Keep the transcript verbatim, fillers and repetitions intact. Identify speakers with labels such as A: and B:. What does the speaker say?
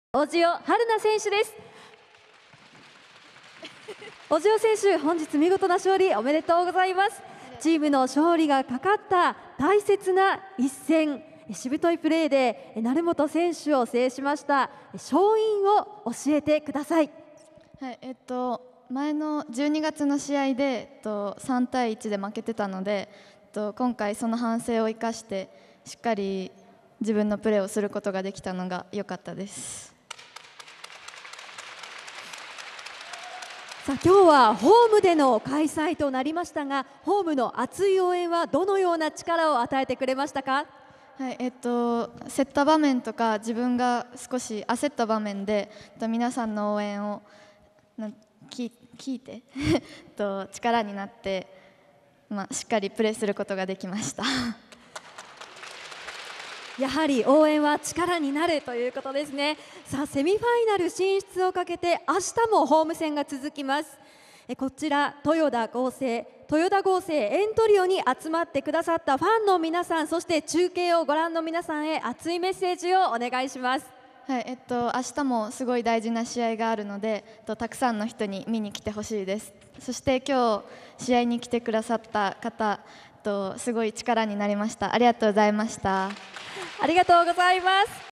A: 小塩春菜選手です。小塩選手、本日見事な勝利おめでとうございます。チームの勝利がかかった大切な一戦、しぶといプレーで成本選手を制しました勝因を教えてください。
B: はい、えっと前のじゅうにがつの試合で、えっと、さんたいいちで負けてたので、えっと、今回その反省を生かしてしっかり自分のプレーをすることができたのが良かったです。
A: さあ、今日はホームでの開催となりましたが、ホームの熱い応援はどのような力を与えてくれましたか？
B: はい、えっと、競った場面とか自分が少し焦った場面で、えっと、皆さんの応援をな聞聞いてと力になって、まあ、しっかりプレーすることができました。
A: やはり応援は力になるということですね。さあ、セミファイナル進出をかけて明日もホーム戦が続きます。えこちら豊田合成豊田合成エントリオに集まってくださったファンの皆さん、そして中継をご覧の皆さんへ熱いメッセージをお願いします。
B: はい、えっと、明日もすごい大事な試合があるので、えっと、たくさんの人に見に来てほしいです。そして今日試合に来てくださった方、えっと、すごい力になりました。ありがとうございました。
A: ありがとうございます。